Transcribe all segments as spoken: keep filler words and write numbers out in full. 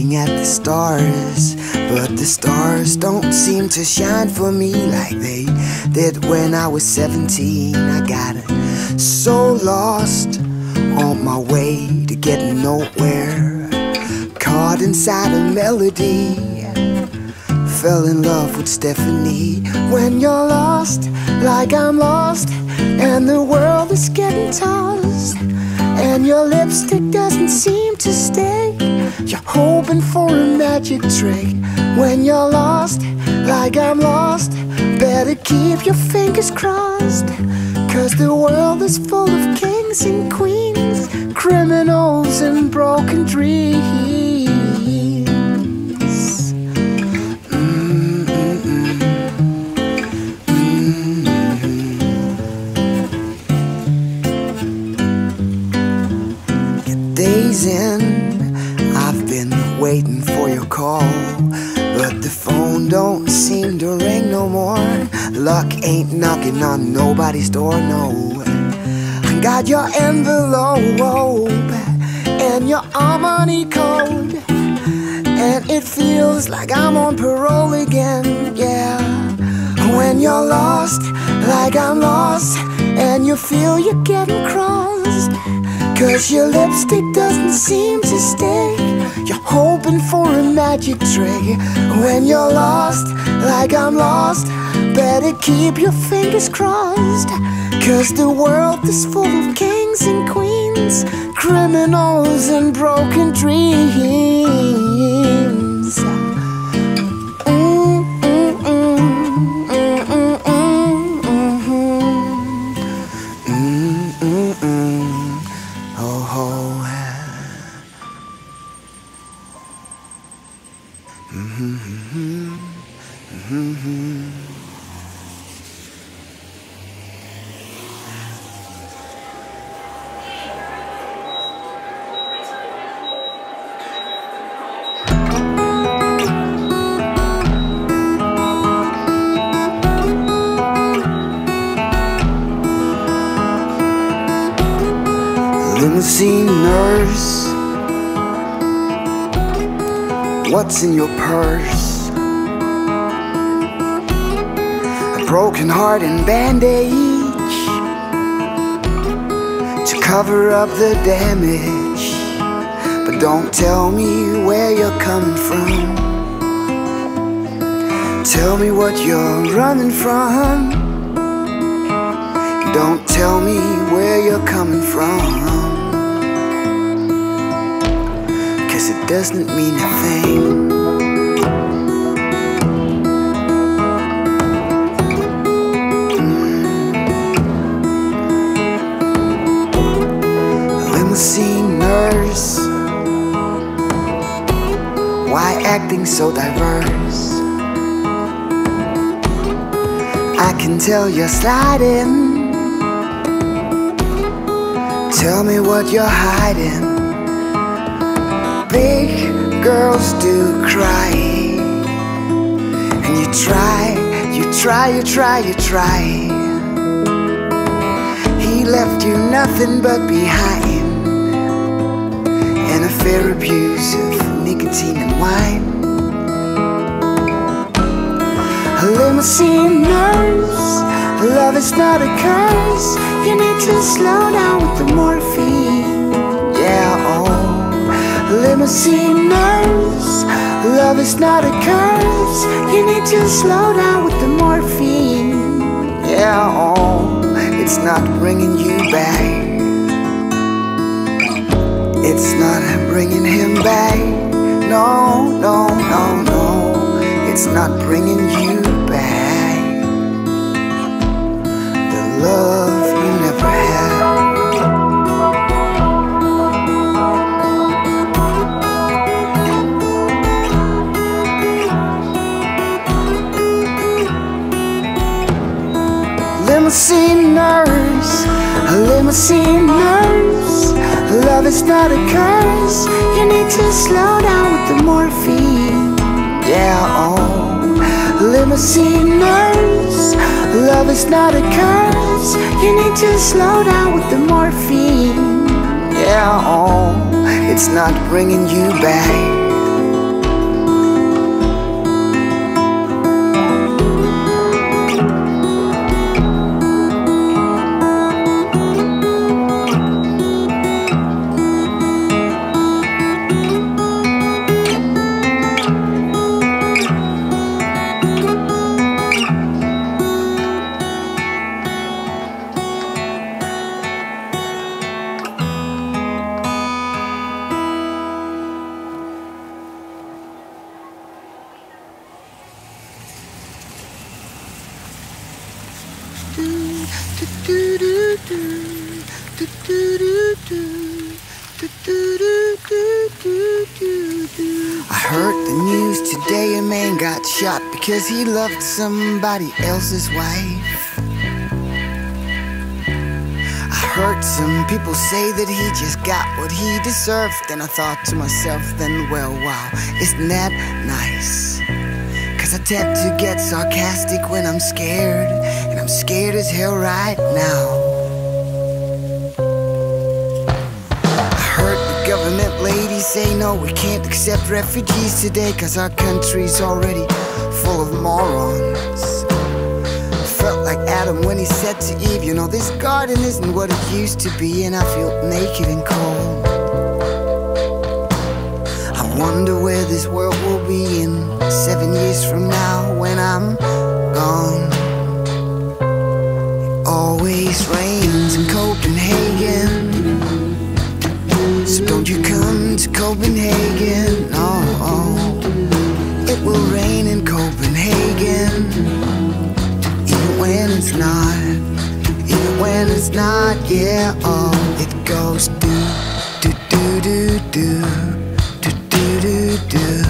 looking at the stars, but the stars don't seem to shine for me like they did when I was seventeen. I got so lost on my way to getting nowhere, caught inside a melody, fell in love with Stephanie. When you're lost like I'm lost, and the world is getting tossed, and your lipstick doesn't seem to stay, you're hoping for a magic trick. When you're lost like I'm lost, better keep your fingers crossed, 'cause the world is full of kings and queens, criminals and broken dreams. Days in, I've been waiting for your call, but the phone don't seem to ring no more. Luck ain't knocking on nobody's door, no. I got your envelope and your harmony code, and it feels like I'm on parole again, yeah. When you're lost like I'm lost, and you feel you're getting crossed, 'cause your lipstick doesn't seem to stay, you're hoping for a magic trick. When you're lost like I'm lost, better keep your fingers crossed, 'cause the world is full of kings and queens, criminals and broken dreams. Limousine nurse, what's in your purse? A broken heart and bandage to cover up the damage. But don't tell me where you're coming from, tell me what you're running from. Don't tell me where you're coming from, it doesn't mean a thing. Mm. Limousine nurse, why acting so diverse? I can tell you're sliding, tell me what you're hiding. Big girls do cry, and you try, you try, you try, you try. He left you nothing but behind, and a fair abuse of nicotine and wine. A limousine nurse, love is not a curse, you need to slow down with the morphine, yeah, oh. Limousine nurse, love is not a curse, you need to slow down with the morphine, yeah, oh, it's not bringing you back, it's not bringing him back, no, no, no, no, it's not bringing you back, the love you never had. Limousine nurse, a limousine nurse, love is not a curse, you need to slow down with the morphine, yeah, oh. Limousine nurse, love is not a curse, you need to slow down with the morphine, yeah, oh. It's not bringing you back, shot because he loved somebody else's wife. I heard some people say that he just got what he deserved, and I thought to myself then, well, wow, isn't that nice? Cause I tend to get sarcastic when I'm scared, and I'm scared as hell right now. Government ladies say no, we can't accept refugees today, cause our country's already full of morons. Felt like Adam when he said to Eve, you know, this garden isn't what it used to be, and I feel naked and cold. I wonder where this world will be in seven years from now when I'm gone. It always rains in Copenhagen, so don't you come to Copenhagen, no. It will rain in Copenhagen, even when it's not, even when it's not, yeah. Oh, it goes do, do, do, do, do, do, do, do, do.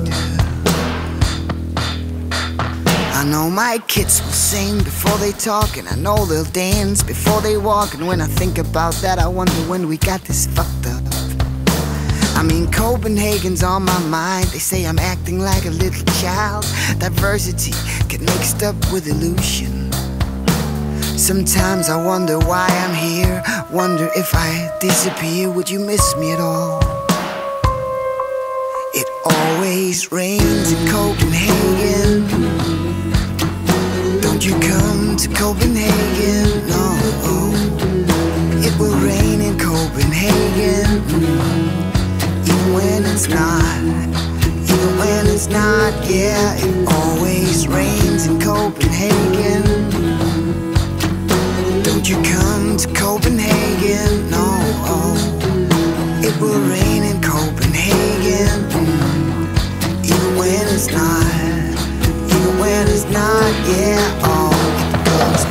I know my kids will sing before they talk, and I know they'll dance before they walk. And when I think about that, I wonder when we got this fucked up. I mean, Copenhagen's on my mind. They say I'm acting like a little child. Diversity get mixed up with illusion. Sometimes I wonder why I'm here. Wonder if I disappear, would you miss me at all? It always rains in Copenhagen. Don't you come to Copenhagen, no. It will rain in Copenhagen, even when it's not, even when it's not, yeah. It always rains in Copenhagen. Don't you come to Copenhagen, no. It will rain in Copenhagen, even when it's not, even when it's not, yeah. Oh, it goes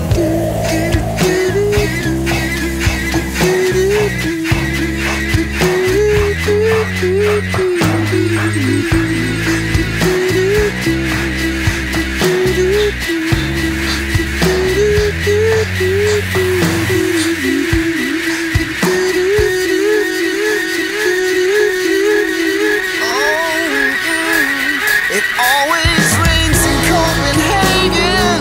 it always rains in Copenhagen.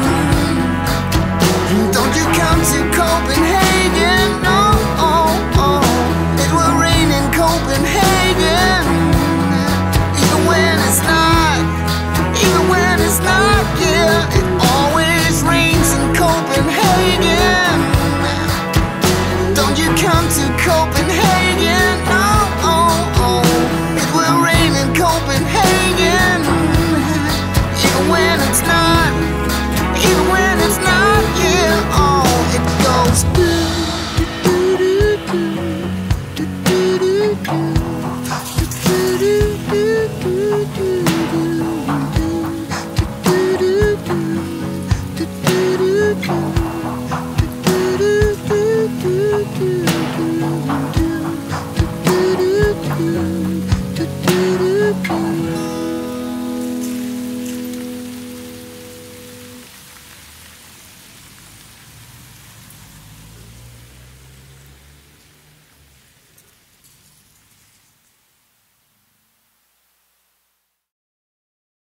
Don't you come to Copenhagen, no. It will rain in Copenhagen, even when it's not, even when it's not, yeah. It always rains in Copenhagen. Don't you come to Copenhagen, no. It will rain in Copenhagen, even when it's not, even when it's not, yeah. Oh, it goes do, do, do, do, do, do, do.